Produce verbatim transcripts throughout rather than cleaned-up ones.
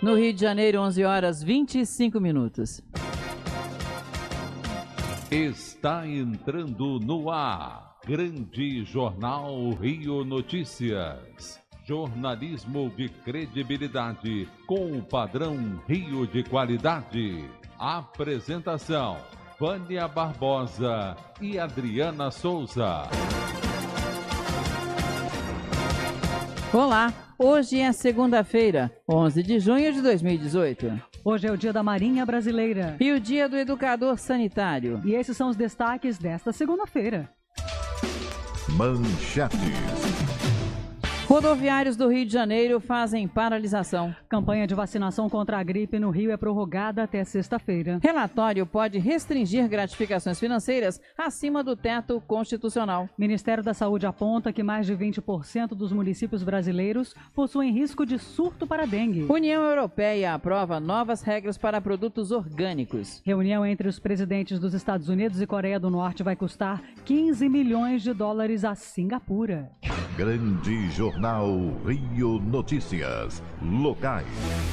No Rio de Janeiro, onze horas e vinte e cinco minutos. Está entrando no ar, Grande Jornal Rio Notícias. Jornalismo de credibilidade com o padrão Rio de qualidade. Apresentação, Vânia Barbosa e Adriana Souza. Olá, hoje é segunda-feira, onze de junho de dois mil e dezoito. Hoje é o Dia da Marinha Brasileira. E o Dia do Educador Sanitário. E esses são os destaques desta segunda-feira. Manchetes. Rodoviários do Rio de Janeiro fazem paralisação. Campanha de vacinação contra a gripe no Rio é prorrogada até sexta-feira. Relatório pode restringir gratificações financeiras acima do teto constitucional. Ministério da Saúde aponta que mais de vinte por cento dos municípios brasileiros possuem risco de surto para dengue. União Europeia aprova novas regras para produtos orgânicos. Reunião entre os presidentes dos Estados Unidos e Coreia do Norte vai custar quinze milhões de dólares a Singapura. Grande Jornal Rio Notícias. Locais.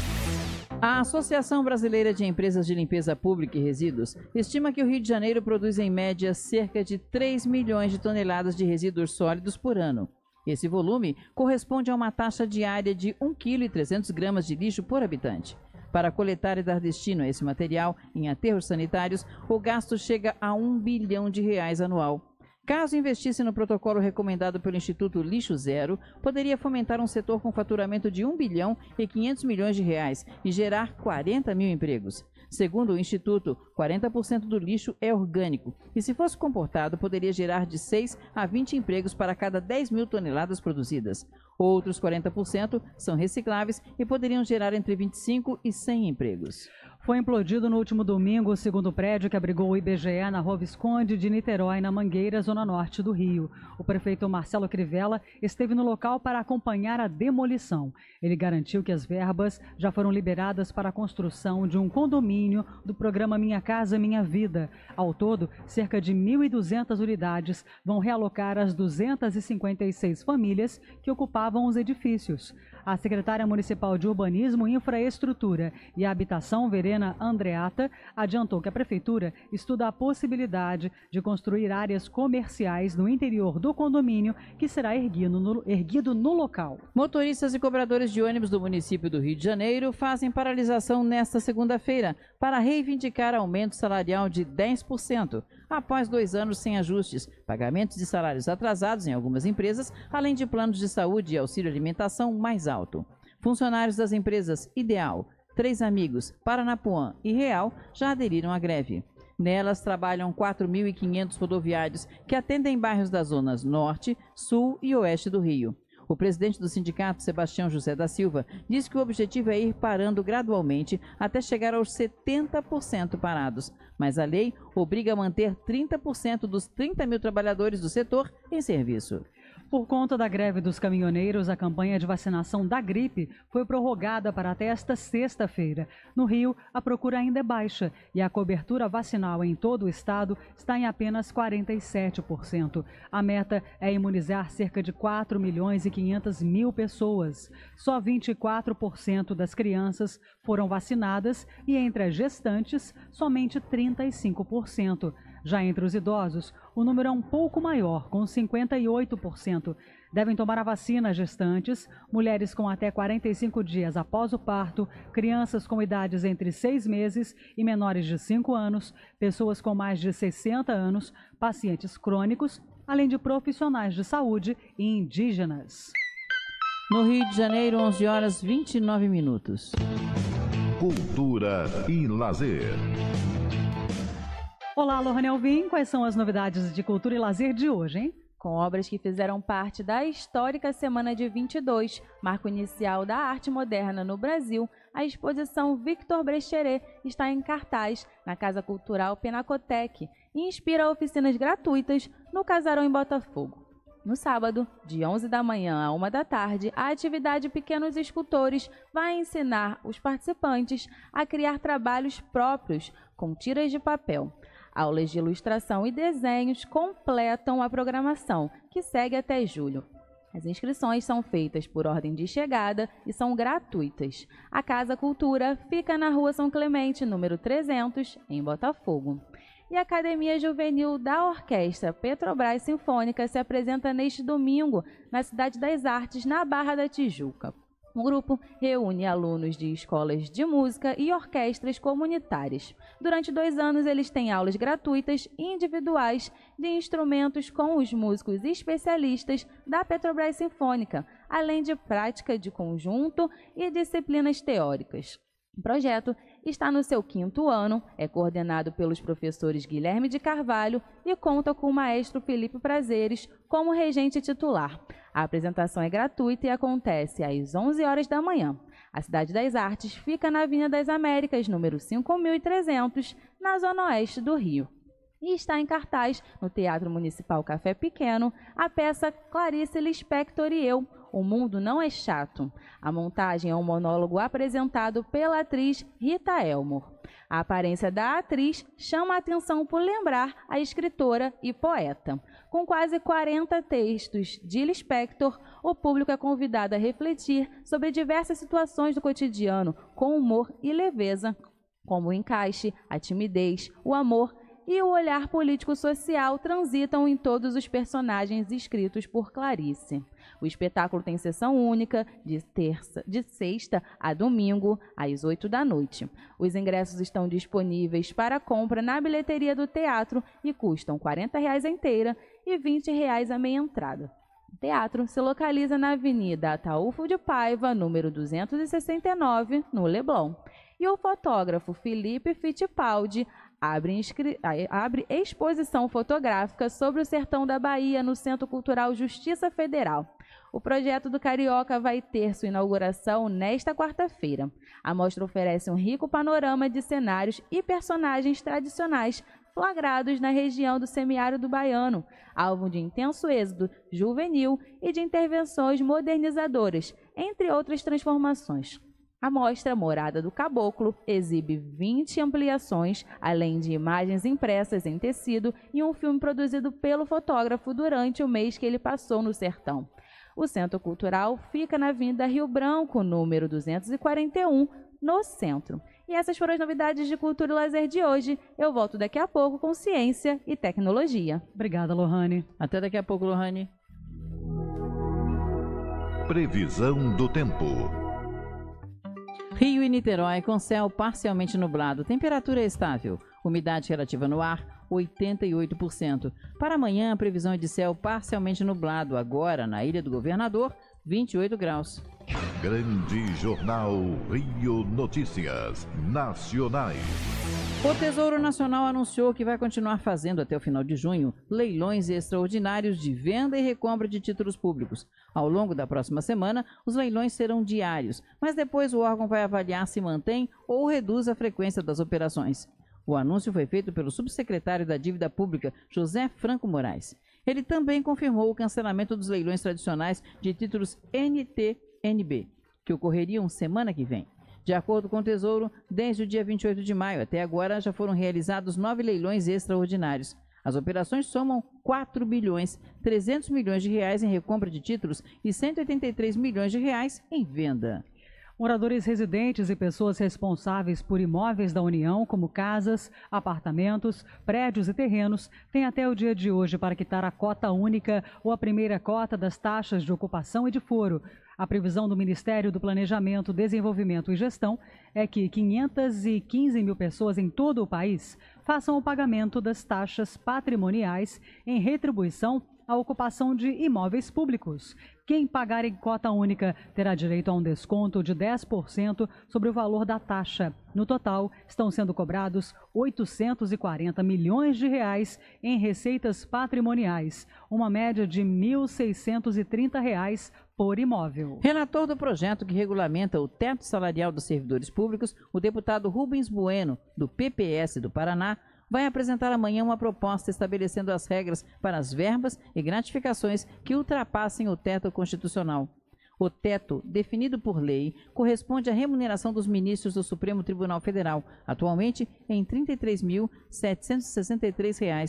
A Associação Brasileira de Empresas de Limpeza Pública e Resíduos estima que o Rio de Janeiro produz em média cerca de três milhões de toneladas de resíduos sólidos por ano. Esse volume corresponde a uma taxa diária de um vírgula trezentos quilos de lixo por habitante. Para coletar e dar destino a esse material em aterros sanitários, o gasto chega a um bilhão de reais anual. Caso investisse no protocolo recomendado pelo Instituto Lixo Zero, poderia fomentar um setor com faturamento de um bilhão e quinhentos milhões de reais e gerar quarenta mil empregos. Segundo o Instituto, quarenta por cento do lixo é orgânico e, se fosse comportado, poderia gerar de seis a vinte empregos para cada dez mil toneladas produzidas. Outros quarenta por cento são recicláveis e poderiam gerar entre vinte e cinco e cem empregos. Foi implodido no último domingo o segundo prédio que abrigou o I B G E na Rua Visconde de Niterói, na Mangueira, zona norte do Rio. O prefeito Marcelo Crivella esteve no local para acompanhar a demolição. Ele garantiu que as verbas já foram liberadas para a construção de um condomínio do programa Minha Casa Minha Vida. Ao todo, cerca de mil e duzentas unidades vão realocar as duzentas e cinquenta e seis famílias que ocupavam os edifícios. A secretária municipal de Urbanismo, Infraestrutura e Habitação, Verena Andreata, adiantou que a prefeitura estuda a possibilidade de construir áreas comerciais no interior do condomínio, que será erguido no, erguido no local. Motoristas e cobradores de ônibus do município do Rio de Janeiro fazem paralisação nesta segunda-feira para reivindicar aumento salarial de dez por cento, após dois anos sem ajustes, pagamentos de salários atrasados em algumas empresas, além de planos de saúde e auxílio alimentação mais alto. Funcionários das empresas Ideal, Três Amigos, Paranapuã e Real já aderiram à greve. Nelas trabalham quatro mil e quinhentos rodoviários que atendem bairros das zonas Norte, Sul e Oeste do Rio. O presidente do sindicato, Sebastião José da Silva, diz que o objetivo é ir parando gradualmente até chegar aos setenta por cento parados, mas a lei obriga a manter trinta por cento dos trinta mil trabalhadores do setor em serviço. Por conta da greve dos caminhoneiros, a campanha de vacinação da gripe foi prorrogada para até esta sexta-feira. No Rio, a procura ainda é baixa e a cobertura vacinal em todo o estado está em apenas quarenta e sete por cento. A meta é imunizar cerca de quatro milhões e quinhentas mil pessoas. Só vinte e quatro por cento das crianças foram vacinadas e entre as gestantes, somente trinta e cinco por cento. Já entre os idosos, o número é um pouco maior, com cinquenta e oito por cento. Devem tomar a vacina gestantes, mulheres com até quarenta e cinco dias após o parto, crianças com idades entre seis meses e menores de cinco anos, pessoas com mais de sessenta anos, pacientes crônicos, além de profissionais de saúde e indígenas. No Rio de Janeiro, onze horas e vinte e nove minutos. Cultura e lazer. Olá, Lohane Alvim, quais são as novidades de cultura e lazer de hoje, hein? Com obras que fizeram parte da histórica Semana de vinte e dois, marco inicial da arte moderna no Brasil, a exposição Victor Brecheret está em cartaz na Casa Cultural Penacotec e inspira oficinas gratuitas no Casarão em Botafogo. No sábado, de onze da manhã a uma da tarde, a atividade Pequenos Escultores vai ensinar os participantes a criar trabalhos próprios com tiras de papel. Aulas de ilustração e desenhos completam a programação, que segue até julho. As inscrições são feitas por ordem de chegada e são gratuitas. A Casa Cultura fica na Rua São Clemente, número trezentos, em Botafogo. E a Academia Juvenil da Orquestra Petrobras Sinfônica se apresenta neste domingo na Cidade das Artes, na Barra da Tijuca. O grupo reúne alunos de escolas de música e orquestras comunitárias. Durante dois anos, eles têm aulas gratuitas e individuais de instrumentos com os músicos especialistas da Petrobras Sinfônica, além de prática de conjunto e disciplinas teóricas. O projeto está no seu quinto ano, é coordenado pelos professores Guilherme de Carvalho e conta com o maestro Felipe Prazeres como regente titular. A apresentação é gratuita e acontece às onze horas da manhã. A Cidade das Artes fica na Avenida das Américas, número cinco mil e trezentos, na zona oeste do Rio. E está em cartaz no Teatro Municipal Café Pequeno a peça Clarice Lispector e Eu, O Mundo Não é Chato. A montagem é um monólogo apresentado pela atriz Rita Elmore. A aparência da atriz chama a atenção por lembrar a escritora e poeta. Com quase quarenta textos de Lispector, o público é convidado a refletir sobre diversas situações do cotidiano com humor e leveza, como o encaixe, a timidez, o amor e o olhar político-social transitam em todos os personagens escritos por Clarice. O espetáculo tem sessão única de terça, de sexta a domingo, às oito da noite. Os ingressos estão disponíveis para compra na bilheteria do teatro e custam quarenta reais a inteira e vinte reais a meia entrada. O teatro se localiza na Avenida Ataúfo de Paiva, número duzentos e sessenta e nove, no Leblon. E o fotógrafo Felipe Fittipaldi Abre, abre exposição fotográfica sobre o sertão da Bahia no Centro Cultural Justiça Federal. O projeto do Carioca vai ter sua inauguração nesta quarta-feira. A mostra oferece um rico panorama de cenários e personagens tradicionais flagrados na região do semiárido baiano, alvo de intenso êxodo juvenil e de intervenções modernizadoras, entre outras transformações. A mostra Morada do Caboclo exibe vinte ampliações, além de imagens impressas em tecido e um filme produzido pelo fotógrafo durante o mês que ele passou no sertão. O Centro Cultural fica na Avenida Rio Branco, número duzentos e quarenta e um, no centro. E essas foram as novidades de Cultura e Lazer de hoje. Eu volto daqui a pouco com Ciência e Tecnologia. Obrigada, Lohane. Até daqui a pouco, Lohane. Previsão do tempo. Rio e Niterói com céu parcialmente nublado, temperatura estável, umidade relativa no ar oitenta e oito por cento. Para amanhã, a previsão é de céu parcialmente nublado, agora na Ilha do Governador, vinte e oito graus. Grande Jornal Rio Notícias Nacionais. O Tesouro Nacional anunciou que vai continuar fazendo até o final de junho leilões extraordinários de venda e recompra de títulos públicos. Ao longo da próxima semana, os leilões serão diários, mas depois o órgão vai avaliar se mantém ou reduz a frequência das operações. O anúncio foi feito pelo subsecretário da Dívida Pública, José Franco Moraes. Ele também confirmou o cancelamento dos leilões tradicionais de títulos N T N B, que ocorreriam semana que vem. De acordo com o Tesouro, desde o dia vinte e oito de maio até agora já foram realizados nove leilões extraordinários. As operações somam quatro bilhões trezentos milhões de reais em recompra de títulos e cento e oitenta e três milhões de reais em venda. Moradores residentes e pessoas responsáveis por imóveis da União, como casas, apartamentos, prédios e terrenos, têm até o dia de hoje para quitar a cota única ou a primeira cota das taxas de ocupação e de foro. A previsão do Ministério do Planejamento, Desenvolvimento e Gestão é que quinhentas e quinze mil pessoas em todo o país façam o pagamento das taxas patrimoniais em retribuição à ocupação de imóveis públicos. Quem pagar em cota única terá direito a um desconto de dez por cento sobre o valor da taxa. No total, estão sendo cobrados oitocentos e quarenta milhões de reais em receitas patrimoniais, uma média de mil seiscentos e trinta reais por imóvel. Relator do projeto que regulamenta o teto salarial dos servidores públicos, o deputado Rubens Bueno, do P P S do Paraná, vai apresentar amanhã uma proposta estabelecendo as regras para as verbas e gratificações que ultrapassem o teto constitucional. O teto, definido por lei, corresponde à remuneração dos ministros do Supremo Tribunal Federal, atualmente em trinta e três mil setecentos e sessenta e três reais.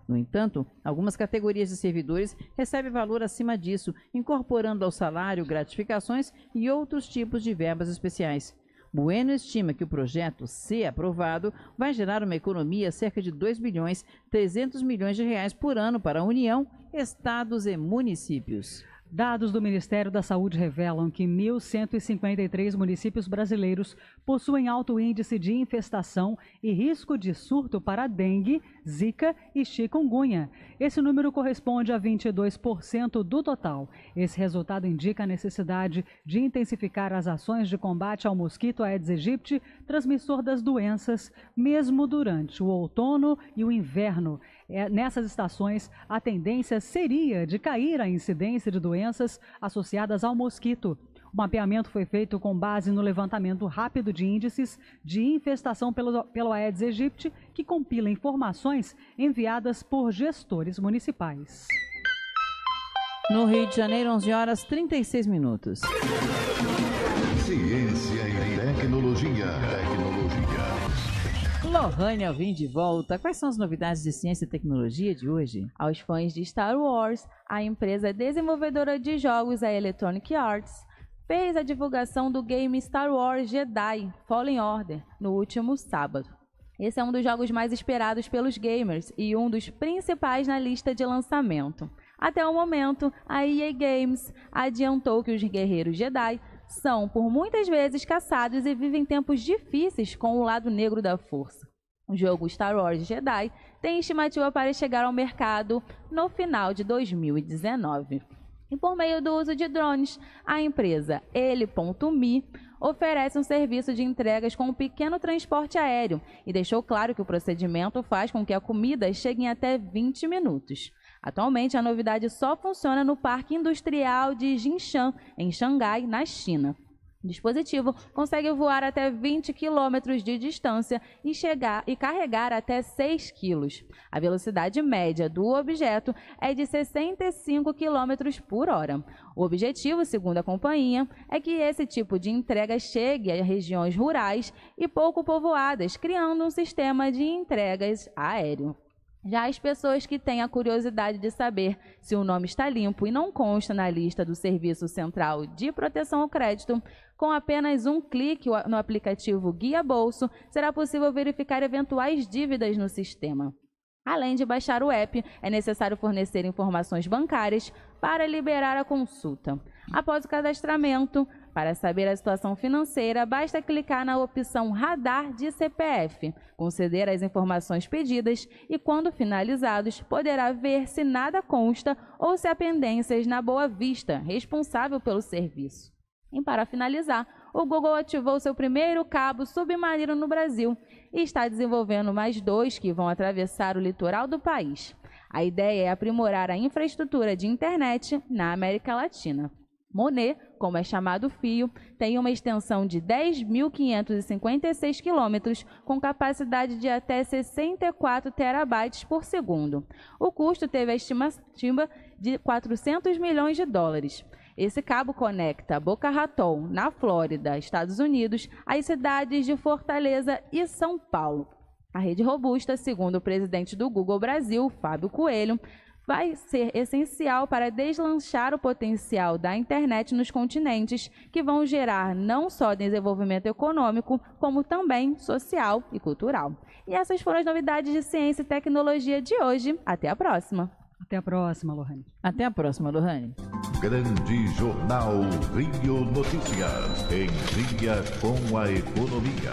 No entanto, algumas categorias de servidores recebem valor acima disso, incorporando ao salário gratificações e outros tipos de verbas especiais. Bueno estima que o projeto, se aprovado, vai gerar uma economia cerca de dois bilhões e trezentos milhões de reais por ano para a União, estados e municípios. Dados do Ministério da Saúde revelam que mil cento e cinquenta e três municípios brasileiros possuem alto índice de infestação e risco de surto para dengue, zika e chikungunya. Esse número corresponde a vinte e dois por cento do total. Esse resultado indica a necessidade de intensificar as ações de combate ao mosquito Aedes aegypti, transmissor das doenças, mesmo durante o outono e o inverno. É, nessas estações, a tendência seria de cair a incidência de doenças associadas ao mosquito. O mapeamento foi feito com base no levantamento rápido de índices de infestação pelo, pelo Aedes aegypti, que compila informações enviadas por gestores municipais. No Rio de Janeiro, onze horas e trinta e seis minutos. Ciência e tecnologia. Tecnologia. Lohane Alvim de volta. Quais são as novidades de ciência e tecnologia de hoje? Aos fãs de Star Wars, a empresa desenvolvedora de jogos, a Electronic Arts, fez a divulgação do game Star Wars Jedi Fallen Order no último sábado. Esse é um dos jogos mais esperados pelos gamers e um dos principais na lista de lançamento. Até o momento, a E A Games adiantou que os guerreiros Jedi são, por muitas vezes, caçados e vivem tempos difíceis com o lado negro da força. O jogo Star Wars Jedi tem estimativa para chegar ao mercado no final de dois mil e dezenove. E por meio do uso de drones, a empresa Ele ponto me oferece um serviço de entregas com um pequeno transporte aéreo e deixou claro que o procedimento faz com que a comida chegue em até vinte minutos. Atualmente, a novidade só funciona no Parque Industrial de Jinshan, em Xangai, na China. O dispositivo consegue voar até vinte quilômetros de distância e, chegar, e carregar até seis quilos. A velocidade média do objeto é de sessenta e cinco quilômetros por hora. O objetivo, segundo a companhia, é que esse tipo de entrega chegue a regiões rurais e pouco povoadas, criando um sistema de entregas aéreo. Já as pessoas que têm a curiosidade de saber se o nome está limpo e não consta na lista do Serviço Central de Proteção ao Crédito, com apenas um clique no aplicativo Guia Bolso, será possível verificar eventuais dívidas no sistema. Além de baixar o app, é necessário fornecer informações bancárias para liberar a consulta. Após o cadastramento, para saber a situação financeira, basta clicar na opção Radar de C P F, conceder as informações pedidas e, quando finalizados, poderá ver se nada consta ou se há pendências na Boa Vista, responsável pelo serviço. E para finalizar, o Google ativou seu primeiro cabo submarino no Brasil e está desenvolvendo mais dois que vão atravessar o litoral do país. A ideia é aprimorar a infraestrutura de internet na América Latina. Monet, como é chamado o fio, tem uma extensão de dez mil quinhentos e cinquenta e seis quilômetros, com capacidade de até sessenta e quatro terabytes por segundo. O custo teve a estimativa de quatrocentos milhões de dólares. Esse cabo conecta Boca Raton, na Flórida, Estados Unidos, às cidades de Fortaleza e São Paulo. A rede robusta, segundo o presidente do Google Brasil, Fábio Coelho, vai ser essencial para deslanchar o potencial da internet nos continentes, que vão gerar não só desenvolvimento econômico, como também social e cultural. E essas foram as novidades de ciência e tecnologia de hoje. Até a próxima! Até a próxima, Lohane. Até a próxima, Lohane. Grande Jornal Rio Notícias. Em dia com a economia.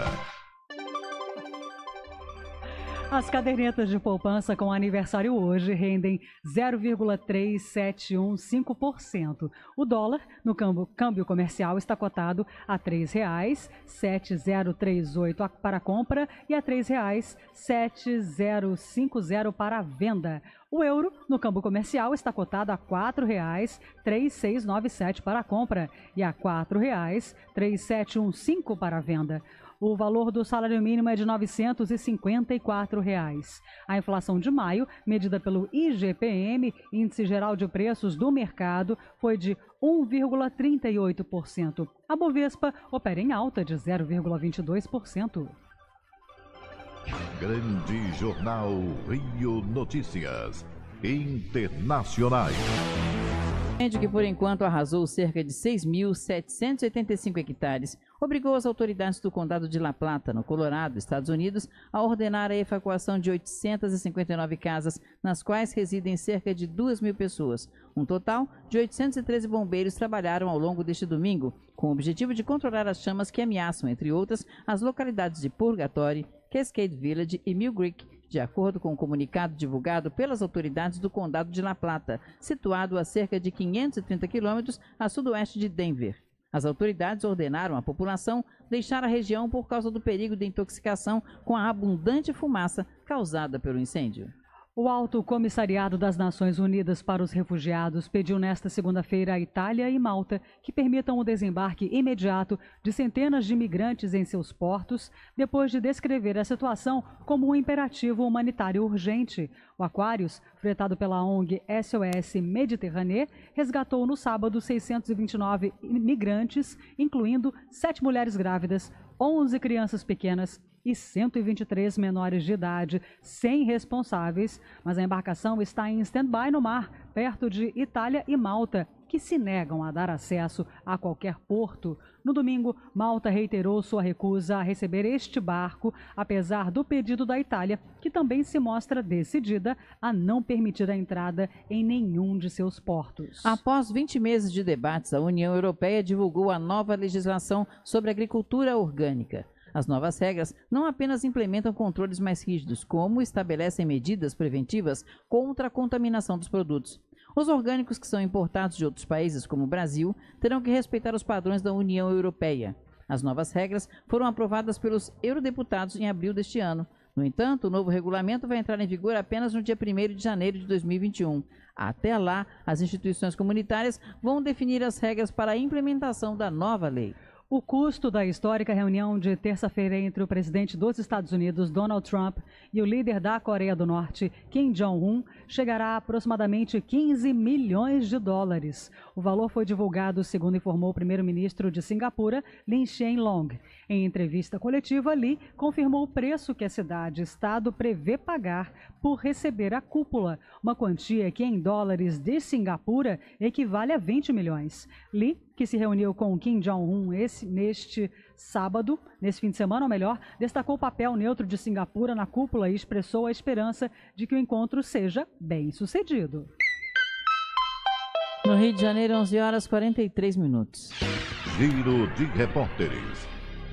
As cadernetas de poupança com aniversário hoje rendem zero vírgula três sete um cinco por cento. O dólar no câmbio, câmbio comercial está cotado a três reais sete zero três oito para compra e a três reais sete zero cinco zero para venda. O euro no câmbio comercial está cotado a quatro reais três seis nove sete para compra e a quatro reais três sete um cinco para venda. O valor do salário mínimo é de novecentos e cinquenta e quatro reais. A inflação de maio, medida pelo I G P M, Índice Geral de Preços do Mercado, foi de um vírgula trinta e oito por cento. A Bovespa opera em alta de zero vírgula vinte e dois por cento. Grande Jornal Rio Notícias. Internacionais. Incêndio que por enquanto arrasou cerca de seis mil setecentos e oitenta e cinco hectares, obrigou as autoridades do condado de La Plata, no Colorado, Estados Unidos, a ordenar a evacuação de oitocentas e cinquenta e nove casas, nas quais residem cerca de duas mil pessoas. Um total de oitocentos e treze bombeiros trabalharam ao longo deste domingo, com o objetivo de controlar as chamas que ameaçam, entre outras, as localidades de Purgatory, Cascade Village e Mill Creek, de acordo com o comunicado divulgado pelas autoridades do condado de La Plata, situado a cerca de quinhentos e trinta quilômetros a sudoeste de Denver. As autoridades ordenaram à população deixar a região por causa do perigo de intoxicação com a abundante fumaça causada pelo incêndio. O Alto Comissariado das Nações Unidas para os Refugiados pediu nesta segunda-feira à Itália e Malta que permitam o desembarque imediato de centenas de imigrantes em seus portos, depois de descrever a situação como um imperativo humanitário urgente. O Aquarius, fretado pela O N G S O S Mediterrânea, resgatou no sábado seiscentos e vinte e nove imigrantes, incluindo sete mulheres grávidas, onze crianças pequenas e cento e vinte e três menores de idade, sem responsáveis, mas a embarcação está em stand-by no mar, perto de Itália e Malta, que se negam a dar acesso a qualquer porto. No domingo, Malta reiterou sua recusa a receber este barco, apesar do pedido da Itália, que também se mostra decidida a não permitir a entrada em nenhum de seus portos. Após vinte meses de debates, a União Europeia divulgou a nova legislação sobre agricultura orgânica. As novas regras não apenas implementam controles mais rígidos, como estabelecem medidas preventivas contra a contaminação dos produtos. Os orgânicos que são importados de outros países, como o Brasil, terão que respeitar os padrões da União Europeia. As novas regras foram aprovadas pelos eurodeputados em abril deste ano. No entanto, o novo regulamento vai entrar em vigor apenas no dia primeiro de janeiro de dois mil e vinte e um. Até lá, as instituições comunitárias vão definir as regras para a implementação da nova lei. O custo da histórica reunião de terça-feira entre o presidente dos Estados Unidos, Donald Trump, e o líder da Coreia do Norte, Kim Jong-un, chegará a aproximadamente quinze milhões de dólares. O valor foi divulgado, segundo informou o primeiro-ministro de Singapura, Lee Hsien Loong. Em entrevista coletiva, Lee confirmou o preço que a cidade-estado prevê pagar por receber a cúpula, uma quantia que em dólares de Singapura equivale a vinte milhões. Lee, que se reuniu com Kim Jong-un esse, neste sábado, nesse fim de semana, ou melhor, destacou o papel neutro de Singapura na cúpula e expressou a esperança de que o encontro seja bem sucedido. No Rio de Janeiro, onze horas e quarenta e três minutos. Giro de repórteres.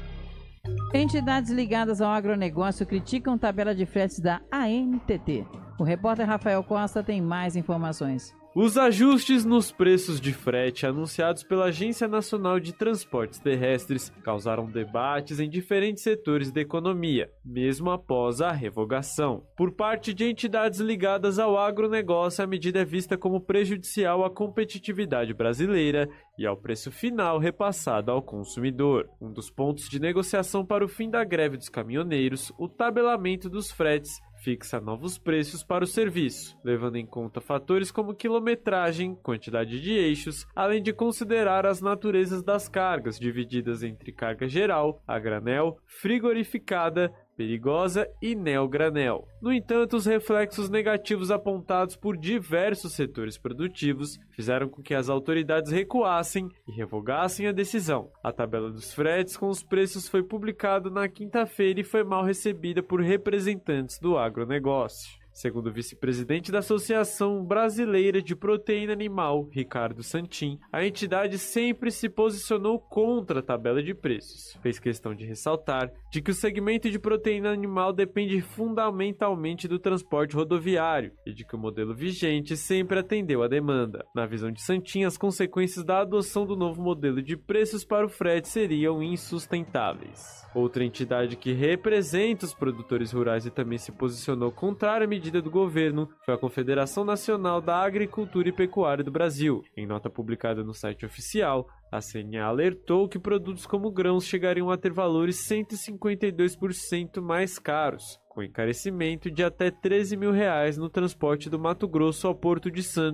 Entidades ligadas ao agronegócio criticam tabela de fretes da A N T T. O repórter Rafael Costa tem mais informações. Os ajustes nos preços de frete anunciados pela Agência Nacional de Transportes Terrestres causaram debates em diferentes setores da economia, mesmo após a revogação. Por parte de entidades ligadas ao agronegócio, a medida é vista como prejudicial à competitividade brasileira e ao preço final repassado ao consumidor. Um dos pontos de negociação para o fim da greve dos caminhoneiros, o tabelamento dos fretes, fixa novos preços para o serviço, levando em conta fatores como quilometragem, quantidade de eixos, além de considerar as naturezas das cargas, divididas entre carga geral, a granel, frigorificada, perigosa e neogranel. No entanto, os reflexos negativos apontados por diversos setores produtivos fizeram com que as autoridades recuassem e revogassem a decisão. A tabela dos fretes com os preços foi publicada na quinta-feira e foi mal recebida por representantes do agronegócio. Segundo o vice-presidente da Associação Brasileira de Proteína Animal, Ricardo Santin, a entidade sempre se posicionou contra a tabela de preços. Fez questão de ressaltar de que o segmento de proteína animal depende fundamentalmente do transporte rodoviário e de que o modelo vigente sempre atendeu à demanda. Na visão de Santin, as consequências da adoção do novo modelo de preços para o frete seriam insustentáveis. Outra entidade que representa os produtores rurais e também se posicionou contrária à medida do governo foi a Confederação Nacional da Agricultura e Pecuária do Brasil. Em nota publicada no site oficial, a C N A alertou que produtos como grãos chegariam a ter valores cento e cinquenta e dois por cento mais caros, com encarecimento de até treze mil reais no transporte do Mato Grosso ao Porto de Santos,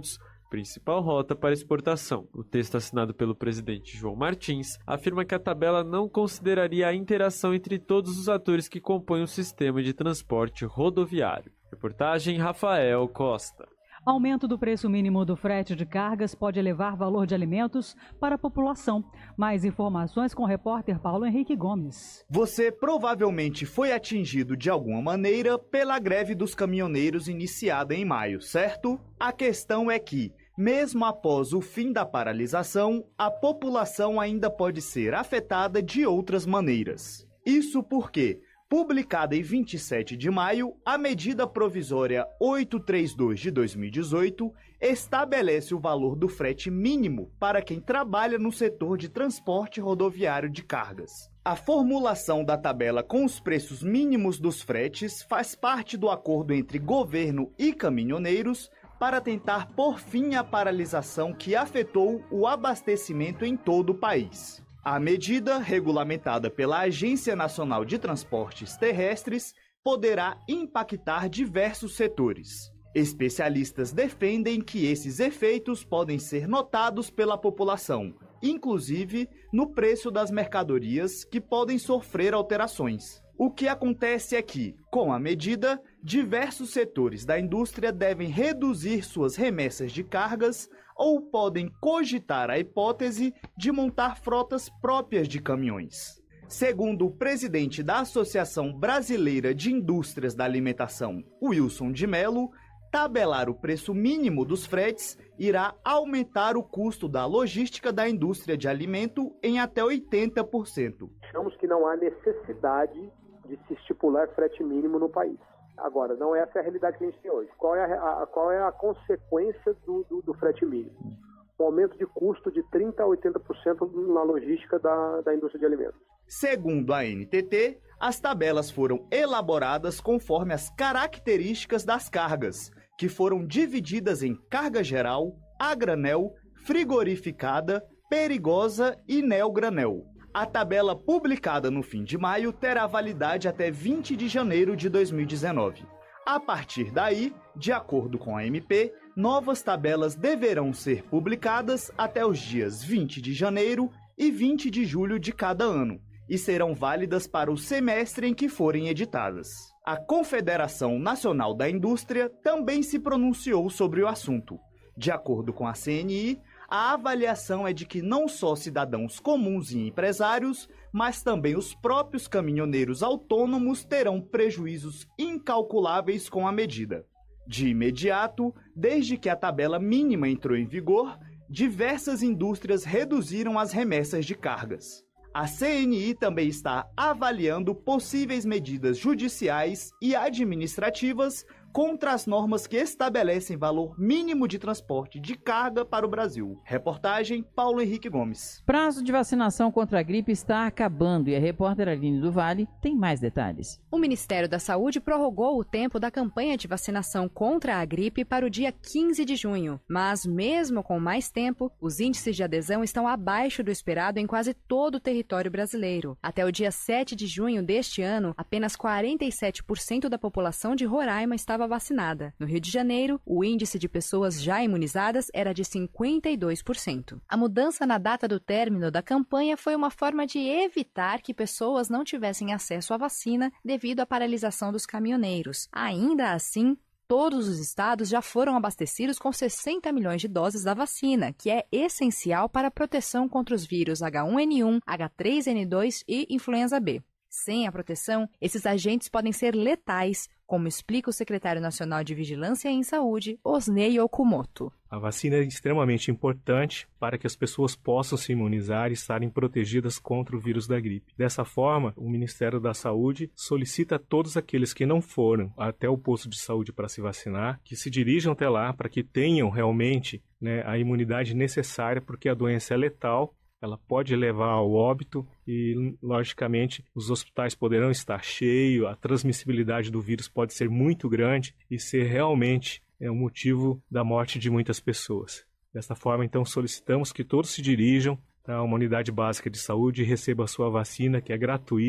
principal rota para exportação. O texto assinado pelo presidente João Martins afirma que a tabela não consideraria a interação entre todos os atores que compõem o sistema de transporte rodoviário. Reportagem Rafael Costa. Aumento do preço mínimo do frete de cargas pode elevar valor de alimentos para a população. Mais informações com o repórter Paulo Henrique Gomes. Você provavelmente foi atingido de alguma maneira pela greve dos caminhoneiros iniciada em maio, certo? A questão é que, mesmo após o fim da paralisação, a população ainda pode ser afetada de outras maneiras. Isso porque, publicada em vinte e sete de maio, a medida provisória oitocentos e trinta e dois de dois mil e dezoito estabelece o valor do frete mínimo para quem trabalha no setor de transporte rodoviário de cargas. A formulação da tabela com os preços mínimos dos fretes faz parte do acordo entre governo e caminhoneiros para tentar pôr fim à paralisação que afetou o abastecimento em todo o país. A medida, regulamentada pela Agência Nacional de Transportes Terrestres, poderá impactar diversos setores. Especialistas defendem que esses efeitos podem ser notados pela população, inclusive no preço das mercadorias, que podem sofrer alterações. O que acontece é que, com a medida, diversos setores da indústria devem reduzir suas remessas de cargas ou podem cogitar a hipótese de montar frotas próprias de caminhões. Segundo o presidente da Associação Brasileira de Indústrias da Alimentação, Wilson de Mello, tabelar o preço mínimo dos fretes irá aumentar o custo da logística da indústria de alimento em até oitenta por cento. Achamos que não há necessidade de se estipular frete mínimo no país. Agora, não é essa a realidade que a gente tem hoje. Qual é a, a, qual é a consequência do, do, do frete mínimo? Um aumento de custo de trinta por cento a oitenta por cento na logística da, da indústria de alimentos. Segundo a N T T, as tabelas foram elaboradas conforme as características das cargas, que foram divididas em carga geral, a granel, frigorificada, perigosa e neogranel. A tabela publicada no fim de maio terá validade até vinte de janeiro de dois mil e dezenove. A partir daí, de acordo com a M P, novas tabelas deverão ser publicadas até os dias vinte de janeiro e vinte de julho de cada ano, e serão válidas para o semestre em que forem editadas. A Confederação Nacional da Indústria também se pronunciou sobre o assunto. De acordo com a C N I, a avaliação é de que não só cidadãos comuns e empresários, mas também os próprios caminhoneiros autônomos terão prejuízos incalculáveis com a medida. De imediato, desde que a tabela mínima entrou em vigor, diversas indústrias reduziram as remessas de cargas. A C N I também está avaliando possíveis medidas judiciais e administrativas contra as normas que estabelecem valor mínimo de transporte de carga para o Brasil. Reportagem Paulo Henrique Gomes. Prazo de vacinação contra a gripe está acabando e a repórter Aline do Vale tem mais detalhes. O Ministério da Saúde prorrogou o tempo da campanha de vacinação contra a gripe para o dia quinze de junho. Mas, mesmo com mais tempo, os índices de adesão estão abaixo do esperado em quase todo o território brasileiro. Até o dia sete de junho deste ano, apenas quarenta e sete por cento da população de Roraima estava vacinada. No Rio de Janeiro, o índice de pessoas já imunizadas era de cinquenta e dois por cento. A mudança na data do término da campanha foi uma forma de evitar que pessoas não tivessem acesso à vacina devido à paralisação dos caminhoneiros. Ainda assim, todos os estados já foram abastecidos com sessenta milhões de doses da vacina, que é essencial para a proteção contra os vírus H um N um, H três N dois e influenza B. Sem a proteção, esses agentes podem ser letais, como explica o secretário nacional de Vigilância em Saúde, Osnei Okumoto. A vacina é extremamente importante para que as pessoas possam se imunizar e estarem protegidas contra o vírus da gripe. Dessa forma, o Ministério da Saúde solicita a todos aqueles que não foram até o posto de saúde para se vacinar, que se dirijam até lá para que tenham realmente, né, a imunidade necessária, porque a doença é letal. Ela pode levar ao óbito e, logicamente, os hospitais poderão estar cheios, a transmissibilidade do vírus pode ser muito grande e ser realmente é, um motivo da morte de muitas pessoas. Dessa forma, então, solicitamos que todos se dirijam a uma unidade básica de saúde e recebam a sua vacina, que é gratuita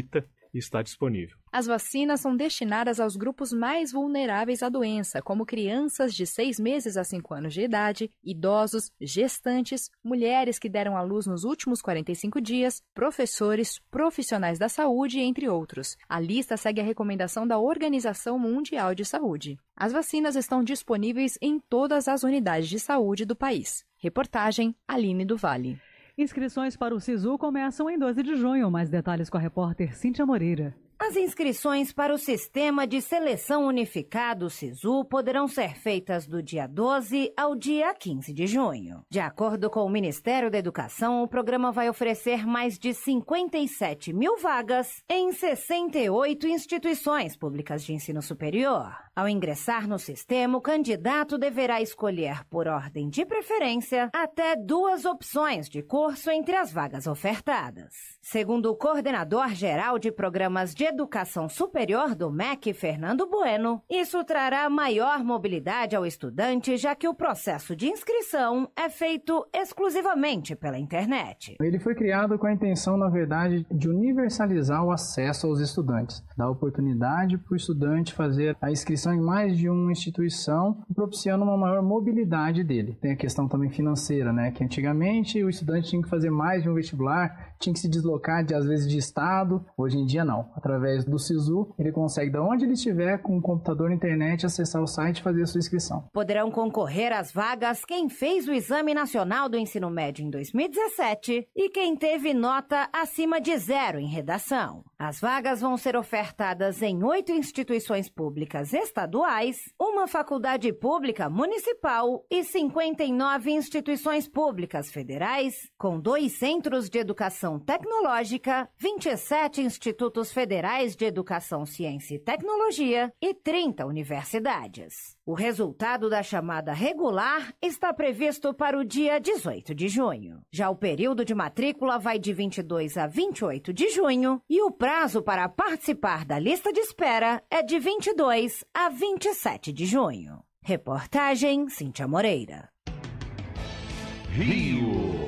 está disponível. As vacinas são destinadas aos grupos mais vulneráveis à doença, como crianças de seis meses a cinco anos de idade, idosos, gestantes, mulheres que deram à luz nos últimos quarenta e cinco dias, professores, profissionais da saúde, entre outros. A lista segue a recomendação da Organização Mundial de Saúde. As vacinas estão disponíveis em todas as unidades de saúde do país. Reportagem Aline do Vale. Inscrições para o SISU começam em doze de junho. Mais detalhes com a repórter Cíntia Moreira. As inscrições para o Sistema de Seleção Unificado SISU poderão ser feitas do dia doze ao dia quinze de junho. De acordo com o Ministério da Educação, o programa vai oferecer mais de cinquenta e sete mil vagas em sessenta e oito instituições públicas de ensino superior. Ao ingressar no sistema, o candidato deverá escolher, por ordem de preferência, até duas opções de curso entre as vagas ofertadas. Segundo o coordenador-geral de programas de Educação Superior do M E C, Fernando Bueno, isso trará maior mobilidade ao estudante, já que o processo de inscrição é feito exclusivamente pela internet. Ele foi criado com a intenção, na verdade, de universalizar o acesso aos estudantes, dar oportunidade para o estudante fazer a inscrição em mais de uma instituição, propiciando uma maior mobilidade dele. Tem a questão também financeira, né? Que antigamente o estudante tinha que fazer mais de um vestibular, tinha que se deslocar, de, às vezes, de estado. Hoje em dia, não. Através do SISU, ele consegue, de onde ele estiver, com o computador, internet, acessar o site e fazer a sua inscrição. Poderão concorrer às vagas quem fez o Exame Nacional do Ensino Médio em dois mil e dezessete e quem teve nota acima de zero em redação. As vagas vão ser ofertadas em oito instituições públicas estaduais, uma faculdade pública municipal e cinquenta e nove instituições públicas federais, com dois centros de educação tecnológica, vinte e sete institutos federais de educação, ciência e tecnologia e trinta universidades. O resultado da chamada regular está previsto para o dia dezoito de junho. Já o período de matrícula vai de vinte e dois a vinte e oito de junho e o prazo para participar da lista de espera é de vinte e dois a vinte e sete de junho. Reportagem Cíntia Moreira. Rio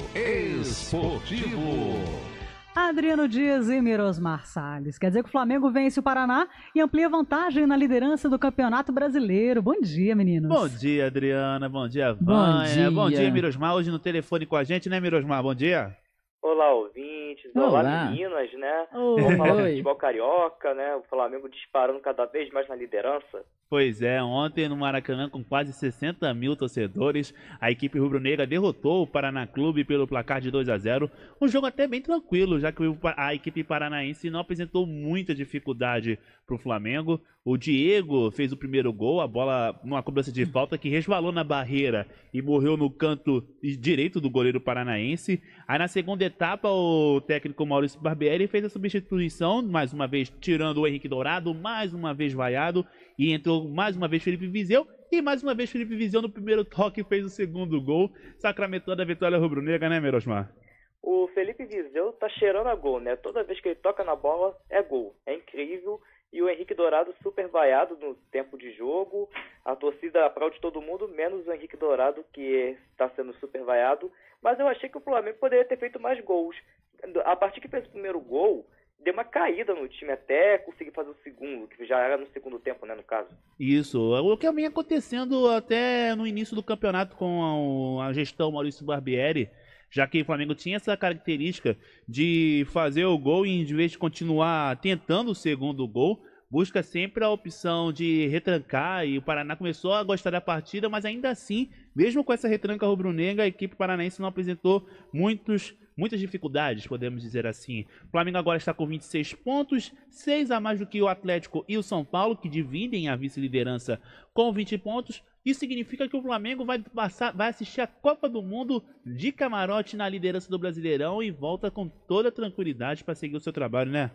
Esportivo. Adriano Dias e Mirosmar Salles. Quer dizer que o Flamengo vence o Paraná e amplia vantagem na liderança do Campeonato Brasileiro. Bom dia, meninos. Bom dia, Adriana. Bom dia, Bom Vânia. dia. Bom dia, Mirosmar. Hoje no telefone com a gente, né, Mirosmar? Bom dia. Olá, ouvintes. Olá. Olá, meninas, né? Oi. Vamos falar do Oi. futebol carioca, né? O Flamengo disparando cada vez mais na liderança. Pois é, ontem no Maracanã, com quase sessenta mil torcedores, a equipe rubro-negra derrotou o Paraná Clube pelo placar de dois a zero. Um jogo até bem tranquilo, já que a equipe paranaense não apresentou muita dificuldade para o Flamengo. O Diego fez o primeiro gol, a bola numa cobrança de falta que resvalou na barreira e morreu no canto direito do goleiro paranaense. Aí na segunda etapa, o técnico Maurício Barbieri fez a substituição, mais uma vez tirando o Henrique Dourado, mais uma vez vaiado, e entrou mais uma vez Felipe Viseu, e mais uma vez Felipe Viseu no primeiro toque fez o segundo gol, sacramentando a vitória rubro-negra, né, Mirosmar? O Felipe Viseu tá cheirando a gol, né? Toda vez que ele toca na bola, é gol. É incrível. E o Henrique Dourado super vaiado no tempo de jogo. A torcida aplaude todo mundo, menos o Henrique Dourado, que está sendo super vaiado. Mas eu achei que o Flamengo poderia ter feito mais gols. A partir que fez o primeiro gol, deu uma caída no time até conseguir fazer o segundo, que já era no segundo tempo, né, no caso. Isso, o que vem acontecendo até no início do campeonato com a gestão Maurício Barbieri, já que o Flamengo tinha essa característica de fazer o gol e, em vez de continuar tentando o segundo gol, busca sempre a opção de retrancar, e o Paraná começou a gostar da partida, mas ainda assim, mesmo com essa retranca rubro-negra, a equipe paranaense não apresentou muitos, muitas dificuldades, podemos dizer assim. O Flamengo agora está com vinte e seis pontos, seis a mais do que o Atlético e o São Paulo, que dividem a vice-liderança com vinte pontos. Isso significa que o Flamengo vai, passar, vai assistir a Copa do Mundo de camarote na liderança do Brasileirão e volta com toda tranquilidade para seguir o seu trabalho, né?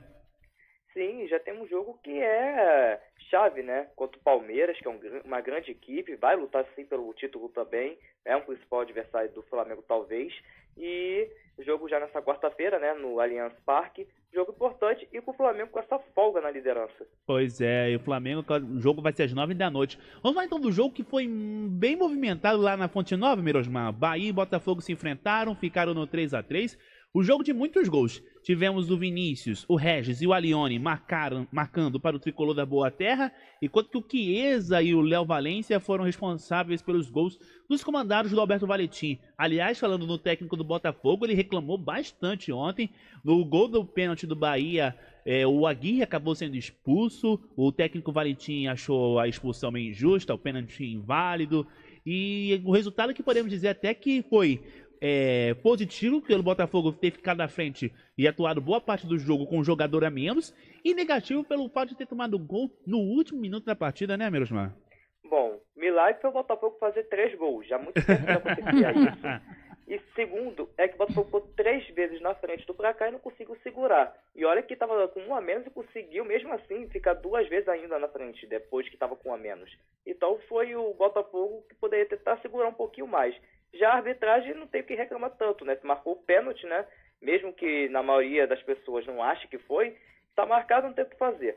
Sim, já tem um jogo que é chave, né? Contra o Palmeiras, que é um, uma grande equipe, vai lutar sim pelo título também, é um principal adversário do Flamengo talvez, e jogo já nessa quarta-feira, né, no Allianz Parque, jogo importante, e pro Flamengo com essa folga na liderança. Pois é, e o Flamengo, o jogo vai ser às nove da noite. Vamos falar então do jogo que foi bem movimentado lá na Fonte Nova, Mirosmar. Bahia e Botafogo se enfrentaram, ficaram no três a três. O jogo de muitos gols. tivemos o Vinícius, o Regis e o Alione marcaram, marcando para o tricolor da Boa Terra, enquanto que o Chiesa e o Léo Valência foram responsáveis pelos gols dos comandados do Alberto Valentim. Aliás, falando no técnico do Botafogo, ele reclamou bastante ontem. No gol do pênalti do Bahia, é, o Aguirre acabou sendo expulso, o técnico Valentim achou a expulsão meio injusta, o pênalti inválido, e o resultado que podemos dizer até que foi é, positivo pelo Botafogo ter ficado à frente e atuado boa parte do jogo com um jogador a menos, e negativo pelo fato de ter tomado gol no último minuto da partida, né, Mirosmar? Bom, milagre foi o Botafogo fazer três gols, já há muito tempo não acontecia isso. E segundo, é que o Botafogo ficou três vezes na frente do placar e não conseguiu segurar. E olha que estava com um a menos e conseguiu, mesmo assim, ficar duas vezes ainda na frente, depois que estava com um a menos. Então foi o Botafogo que poderia tentar segurar um pouquinho mais. Já a arbitragem não tem o que reclamar tanto, né? Marcou o pênalti, né? Mesmo que na maioria das pessoas não ache que foi, está marcado, não tem o que fazer.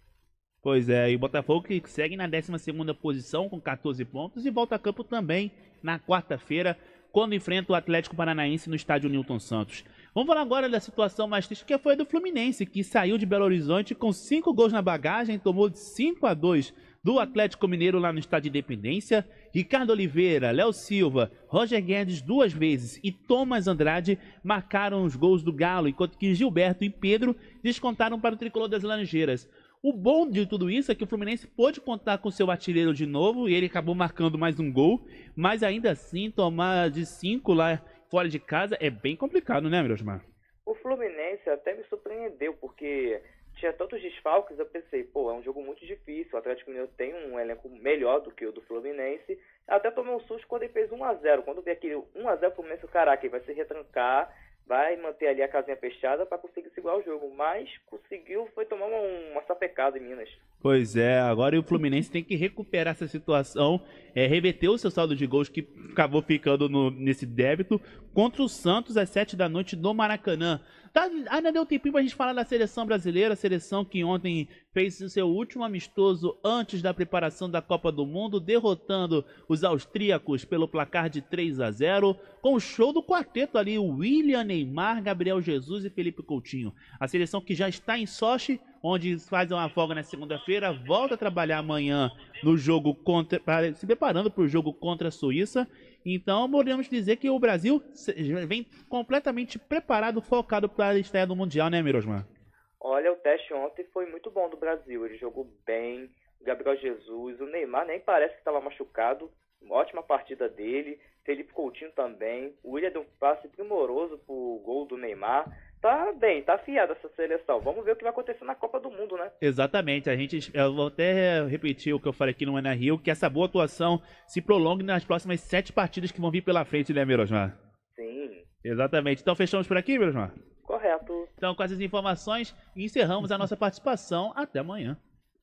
Pois é, e o Botafogo que segue na décima segunda posição com quatorze pontos e volta a campo também na quarta-feira, quando enfrenta o Atlético Paranaense no estádio Newton Santos. Vamos falar agora da situação mais triste, que foi a do Fluminense, que saiu de Belo Horizonte com cinco gols na bagagem, tomou de cinco a dois do Atlético Mineiro lá no estádio Independência. Ricardo Oliveira, Léo Silva, Roger Guedes duas vezes e Thomas Andrade marcaram os gols do Galo, enquanto que Gilberto e Pedro descontaram para o tricolor das Laranjeiras. O bom de tudo isso é que o Fluminense pôde contar com seu artilheiro de novo e ele acabou marcando mais um gol, mas ainda assim tomar de cinco lá fora de casa é bem complicado, né, Mirosmar? O Fluminense até me surpreendeu, porque tinha tantos desfalques, eu pensei, pô, é um jogo muito difícil, o Atlético Mineiro tem um elenco melhor do que o do Fluminense, até tomei um susto quando ele fez um a zero, quando eu vi aquele um a zero o Fluminense, caraca, ele vai se retrancar, vai manter ali a casinha fechada para conseguir segurar o jogo, mas conseguiu, foi tomar uma, uma sapecada em Minas. Pois é, agora o Fluminense tem que recuperar essa situação, é, reverter o seu saldo de gols que acabou ficando no, nesse débito contra o Santos às sete da noite no Maracanã. Tá, ainda deu tempinho pra gente falar da seleção brasileira, a seleção que ontem fez o seu último amistoso antes da preparação da Copa do Mundo, derrotando os austríacos pelo placar de três a zero, com o show do quarteto ali, o William, Neymar, Gabriel Jesus e Felipe Coutinho. A seleção que já está em Sochi, onde faz uma folga na segunda-feira, volta a trabalhar amanhã no jogo contra, se preparando para o jogo contra a Suíça. Então podemos dizer que o Brasil vem completamente preparado, focado para a estreia do Mundial, né, Mirosmar? Olha, o teste ontem foi muito bom do Brasil, ele jogou bem, o Gabriel Jesus, o Neymar nem parece que estava machucado, ótima partida dele, Felipe Coutinho também, o William deu um passe primoroso pro gol do Neymar. Tá bem, tá afiada essa seleção. Vamos ver o que vai acontecer na Copa do Mundo, né? Exatamente. A gente, eu vou até repetir o que eu falei aqui no Ana Rio, que essa boa atuação se prolongue nas próximas sete partidas que vão vir pela frente, né, Mirosmar? Sim. Exatamente. Então fechamos por aqui, Mirosmar? Correto. Então, com essas informações, encerramos a nossa participação. Até amanhã.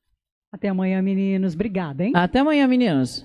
Até amanhã, meninos. Obrigada, hein? Até amanhã, meninos.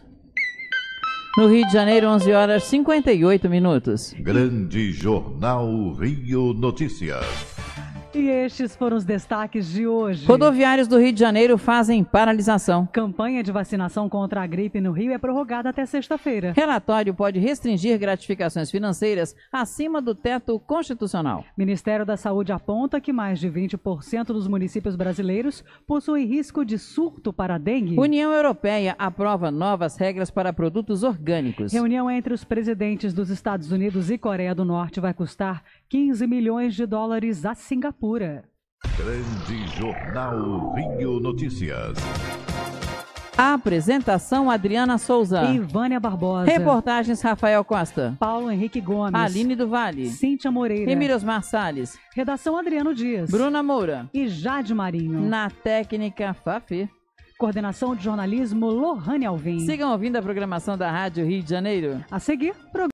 No Rio de Janeiro, onze horas e cinquenta e oito minutos. Grande Jornal Rio Notícias. E estes foram os destaques de hoje. Rodoviários do Rio de Janeiro fazem paralisação. Campanha de vacinação contra a gripe no Rio é prorrogada até sexta-feira. Relatório pode restringir gratificações financeiras acima do teto constitucional. Ministério da Saúde aponta que mais de vinte por cento dos municípios brasileiros possuem risco de surto para a dengue. União Europeia aprova novas regras para produtos orgânicos. Reunião entre os presidentes dos Estados Unidos e Coreia do Norte vai custar quinze milhões de dólares a Singapura. Grande Jornal Rio Notícias. Apresentação Adriana Souza e Vânia Barbosa. Reportagens Rafael Costa, Paulo Henrique Gomes, Aline do Vale, Cíntia Moreira e Mirosmar Salles. Redação Adriano Dias, Bruna Moura e Jade Marinho. Na técnica Fafê. Coordenação de jornalismo Lohane Alvim. Sigam ouvindo a programação da Rádio Rio de Janeiro. A seguir, programa.